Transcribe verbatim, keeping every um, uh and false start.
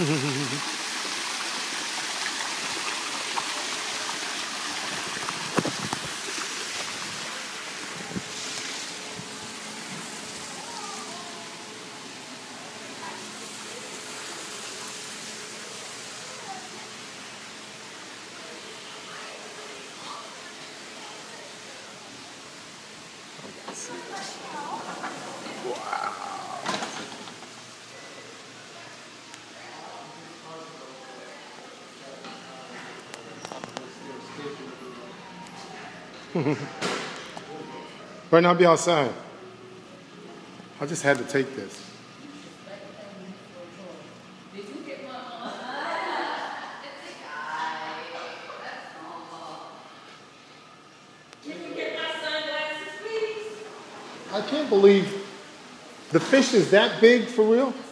Brenda, I'll be outside. I just had to take this. Did you get my Can you get my sunglasses, please? I can't believe the fish is that big for real.